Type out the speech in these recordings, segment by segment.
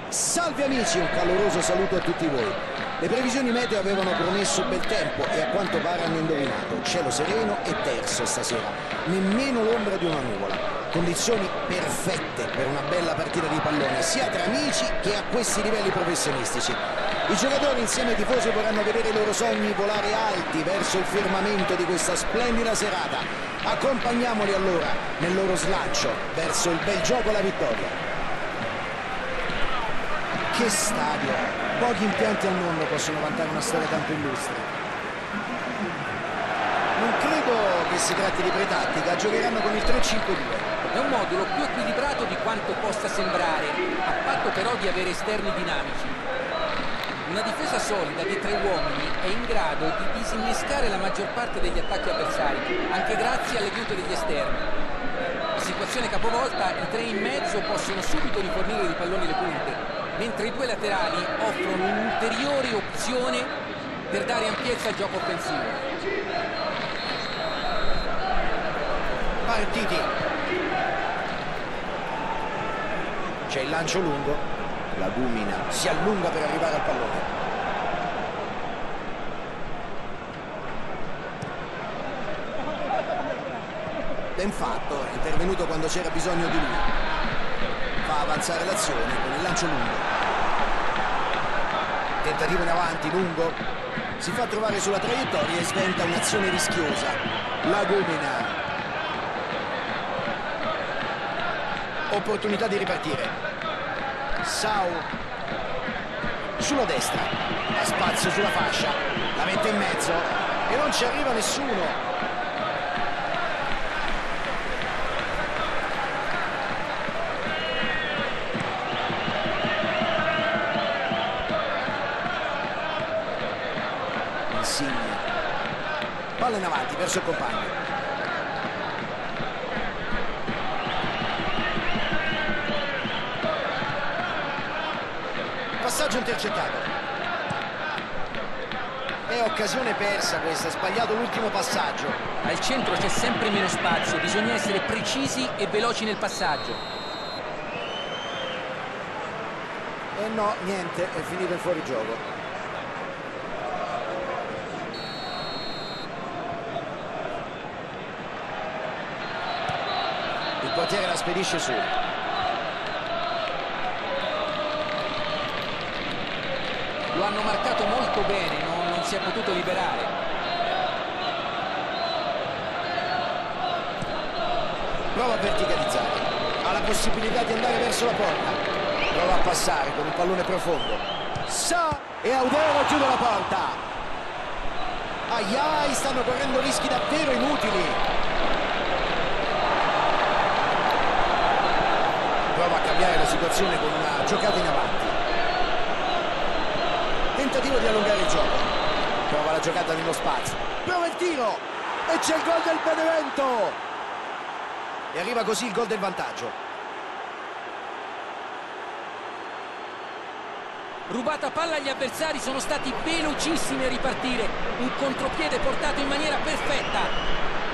Salve amici, un caloroso saluto a tutti voi. Le previsioni meteo avevano promesso bel tempo e a quanto pare hanno indovinato. Cielo sereno e terso stasera, nemmeno l'ombra di una nuvola. Condizioni perfette per una bella partita di pallone, sia tra amici che a questi livelli professionistici. I giocatori insieme ai tifosi vorranno vedere i loro sogni volare alti verso il firmamento di questa splendida serata. Accompagniamoli allora nel loro slancio verso il bel gioco e la vittoria. Che stadio! Pochi impianti al mondo possono vantare una storia tanto illustre. Non credo che si tratti di pretattica, giocheranno con il 3-5-2. È un modulo più equilibrato di quanto possa sembrare, a patto però di avere esterni dinamici. Una difesa solida di 3 uomini è in grado di disinnescare la maggior parte degli attacchi avversari, anche grazie alle aiuto degli esterni. In situazione capovolta, i 3 in mezzo possono subito rifornire di palloni le punte, mentre i 2 laterali offrono un'ulteriore opzione per dare ampiezza al gioco offensivo. Partiti. C'è il lancio lungo. La Gumina si allunga per arrivare al pallone. Ben fatto, è intervenuto quando c'era bisogno di lui. Fa avanzare l'azione con il lancio lungo. Tentativo in avanti, lungo. Si fa trovare sulla traiettoria e sventa un'azione rischiosa. La Gumina. Opportunità di ripartire. Sau sulla destra, ha spazio sulla fascia, la mette in mezzo e non ci arriva nessuno. Insigne, palla in avanti verso il compagno. Passaggio intercettato. È occasione persa questa, ha sbagliato l'ultimo passaggio. Al centro c'è sempre meno spazio, bisogna essere precisi e veloci nel passaggio. E no, niente, è finito in fuorigioco. Il portiere la spedisce su. Lo hanno marcato molto bene, non si è potuto liberare. Prova a verticalizzare. Ha la possibilità di andare verso la porta. Prova a passare con un pallone profondo. Sa e Audero chiude la porta. Aiai, stanno correndo rischi davvero inutili. Prova a cambiare la situazione con una giocata in avanti. Tentativo di allungare il gioco. Prova la giocata nello spazio. Prova il tiro. E c'è il gol del Benevento. E arriva così il gol del vantaggio. Rubata palla agli avversari, sono stati velocissimi a ripartire. Un contropiede portato in maniera perfetta.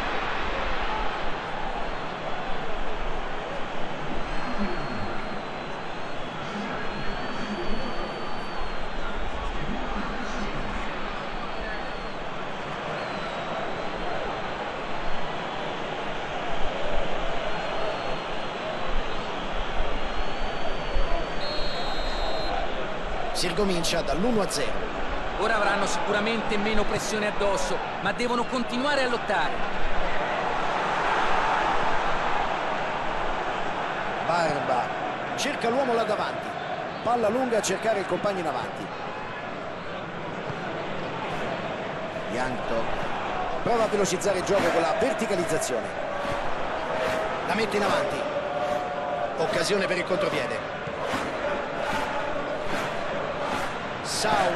Si ricomincia dall'1-0. Ora avranno sicuramente meno pressione addosso, ma devono continuare a lottare. Barba cerca l'uomo là davanti. Palla lunga a cercare il compagno in avanti. Ianto prova a velocizzare il gioco con la verticalizzazione. La mette in avanti. Occasione per il contropiede. Sau.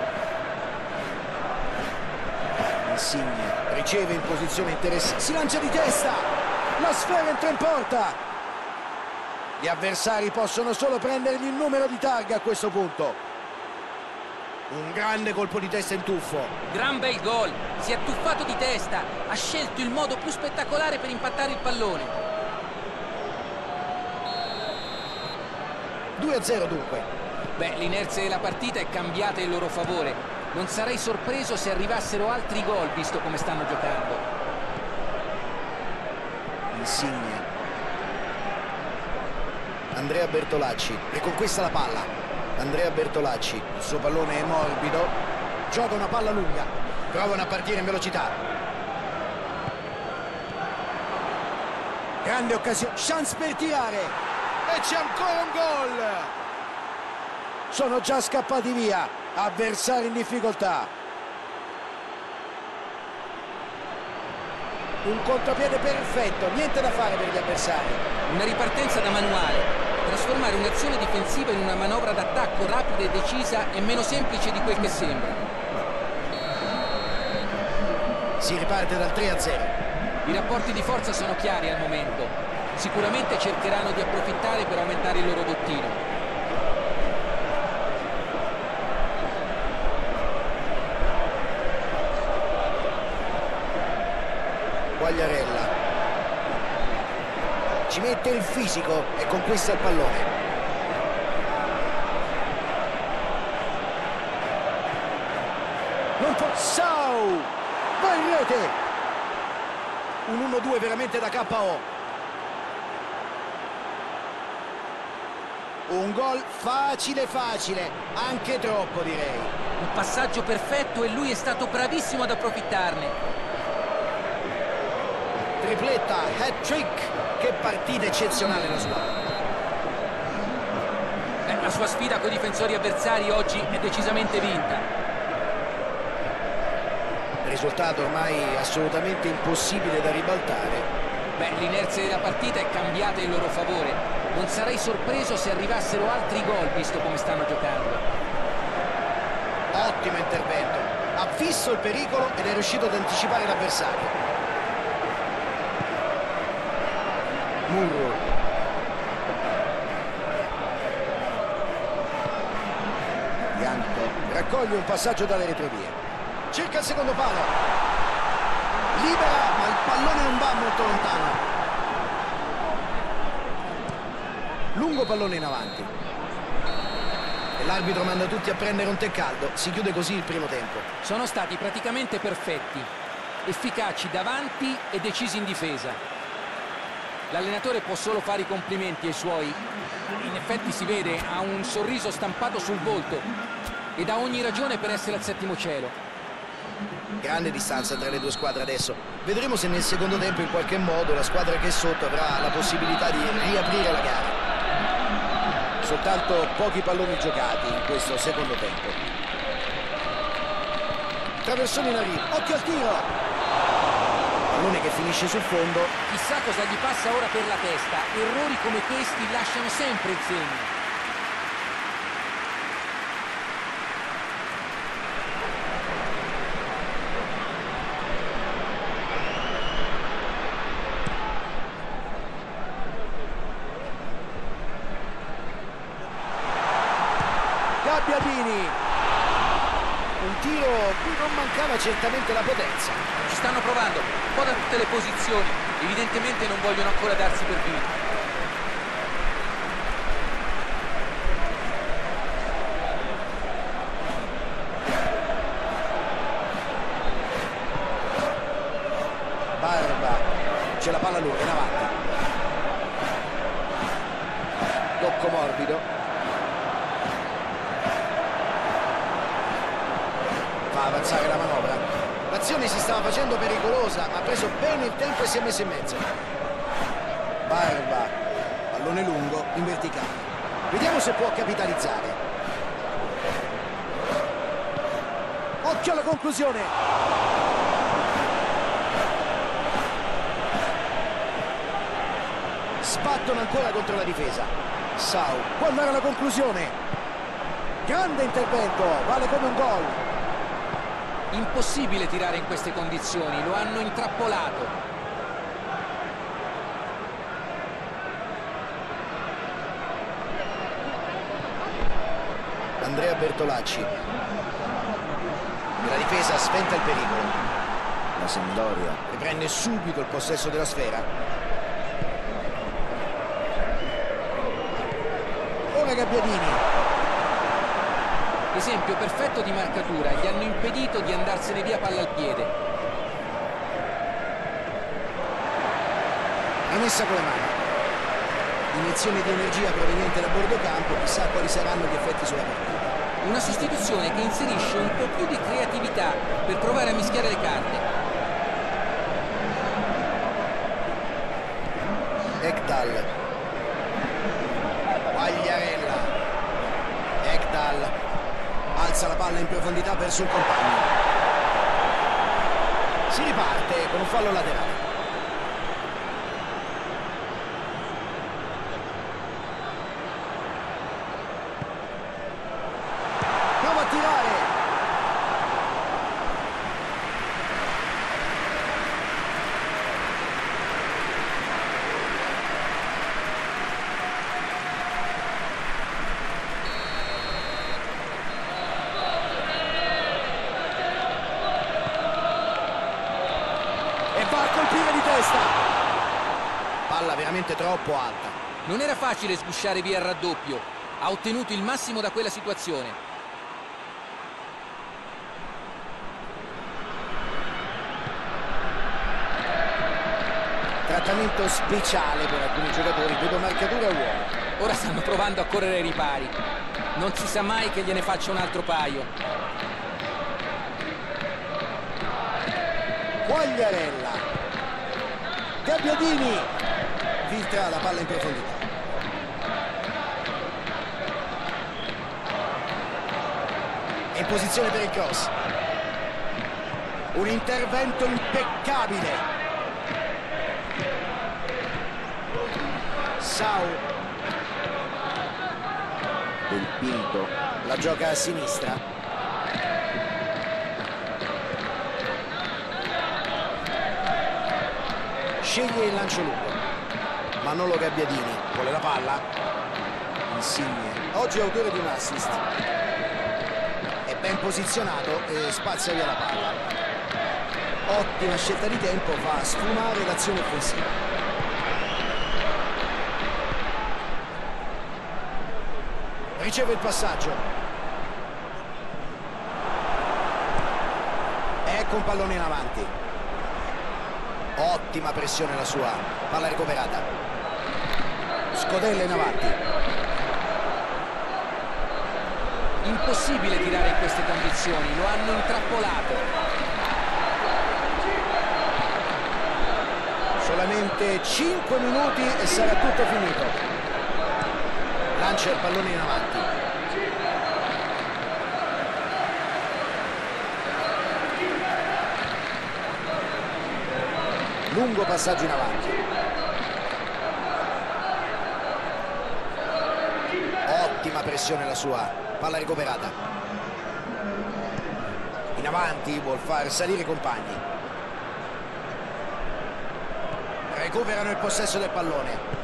Insigne riceve in posizione interessante. Si lancia di testa. La sfera entra in porta. Gli avversari possono solo prendergli il numero di targa a questo punto. Un grande colpo di testa in tuffo. Gran bel gol. Si è tuffato di testa. Ha scelto il modo più spettacolare per impattare il pallone. 2-0 dunque. Beh, l'inerzia della partita è cambiata in loro favore. Non sarei sorpreso se arrivassero altri gol, visto come stanno giocando. Insigne. Andrea Bertolacci riconquista la palla. Andrea Bertolacci, il suo pallone è morbido, gioca una palla lunga, provano a partire in velocità. Grande occasione, chance per tirare e c'è ancora un gol. Sono già scappati via, avversari in difficoltà. Un contropiede perfetto, niente da fare per gli avversari. Una ripartenza da manuale. Trasformare un'azione difensiva in una manovra d'attacco rapida e decisa è meno semplice di quel che sembra. Si riparte dal 3-0. I rapporti di forza sono chiari al momento. Sicuramente cercheranno di approfittare per aumentare il loro bottino. Quagliarella ci mette il fisico e conquista il pallone. Non può. Sau va in rete. Un 1-2 veramente da KO. Un gol facile facile, anche troppo direi. Un passaggio perfetto e lui è stato bravissimo ad approfittarne. Tripletta, hat-trick. Che partita eccezionale la sua. La sua sfida con i difensori avversari oggi è decisamente vinta. Risultato ormai assolutamente impossibile da ribaltare. Beh, l'inerzia della partita è cambiata in loro favore. Non sarei sorpreso se arrivassero altri gol, visto come stanno giocando. Ottimo intervento. Ha visto il pericolo ed è riuscito ad anticipare l'avversario. Murro. Bianco raccoglie un passaggio dalle retrovie. Cerca il secondo palo. Libera, ma il pallone non va molto lontano. Lungo pallone in avanti. E l'arbitro manda tutti a prendere un tè caldo. Si chiude così il primo tempo. Sono stati praticamente perfetti. Efficaci davanti e decisi in difesa. L'allenatore può solo fare i complimenti ai suoi. In effetti si vede, ha un sorriso stampato sul volto ed ha ogni ragione per essere al settimo cielo. Grande distanza tra le due squadre adesso. Vedremo se nel secondo tempo in qualche modo la squadra che è sotto avrà la possibilità di riaprire la gara. Soltanto pochi palloni giocati in questo secondo tempo. Traversone in arrivo, occhio al tiro! Pallone che finisce sul fondo. Chissà cosa gli passa ora per la testa. Errori come questi lasciano sempre il segno. Gabbiadini. Un tiro cui non mancava certamente la potenza. Ci stanno provando un po' da tutte le posizioni. Evidentemente non vogliono ancora darsi per vinti. Barba. C'è la palla lunga in avanti. Tocco morbido. Fa avanzare la manovra. L'azione si stava facendo pericolosa, ha preso bene il tempo e si è messo in mezzo. Barba, pallone lungo in verticale. Vediamo se può capitalizzare. Occhio alla conclusione. Sbattono ancora contro la difesa. Sau può andare alla conclusione. Grande intervento, vale come un gol. Impossibile tirare in queste condizioni, lo hanno intrappolato. Andrea Bertolacci. La difesa sventa il pericolo. La Sampdoria riprende subito il possesso della sfera. Ora ancora Gabbiadini. Esempio perfetto di marcatura, gli hanno impedito di andarsene via palla al piede. Rimessa con le mani. Iniezione di energia proveniente da bordo campo, chissà quali saranno gli effetti sulla partita. Una sostituzione che inserisce un po' più di creatività per provare a mischiare le carte. Ekdal. Quagliarella. Ekdal alza la palla in profondità verso il compagno. Si riparte con un fallo laterale. Prova a tirare. E va a colpire di testa. Palla veramente troppo alta. Non era facile sgusciare via il raddoppio. Ha ottenuto il massimo da quella situazione. Trattamento speciale per alcuni giocatori, vedo marcatura a uomo. Ora stanno provando a correre ai ripari. Non si sa mai che gliene faccia un altro paio. Quagliarella. Gabbiadini. Filtra la palla in profondità. È in posizione per il cross. Un intervento impeccabile. Sau. Del Pinto. La gioca a sinistra. Sceglie il lancio lungo. Manolo Gabbiadini vuole la palla. Insigne. Oggi è autore di un assist. È ben posizionato e spazia via la palla. Ottima scelta di tempo, fa sfumare l'azione offensiva. Riceve il passaggio. Ecco un pallone in avanti. Ottima pressione la sua. Palla recuperata. Scodella in avanti. Impossibile tirare in queste condizioni, lo hanno intrappolato. Solamente 5 minuti e sarà tutto finito. Lancia il pallone in avanti. Lungo passaggio in avanti. Ottima pressione la sua. Palla recuperata. In avanti, vuol far salire i compagni. Recuperano il possesso del pallone.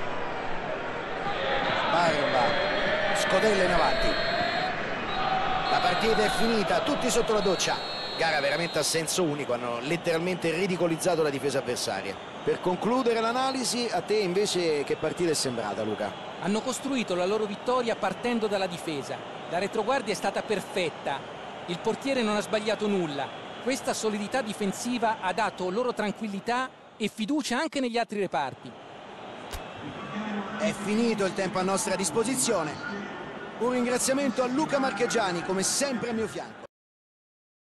Barba, scodella in avanti. La partita è finita, tutti sotto la doccia. Gara veramente a senso unico, hanno letteralmente ridicolizzato la difesa avversaria. Per concludere l'analisi, a te invece che partita è sembrata, Luca? Hanno costruito la loro vittoria partendo dalla difesa. La retroguardia è stata perfetta. Il portiere non ha sbagliato nulla. Questa solidità difensiva ha dato loro tranquillità e fiducia anche negli altri reparti. È finito il tempo a nostra disposizione. Un ringraziamento a Luca Marchegiani, come sempre a mio fianco.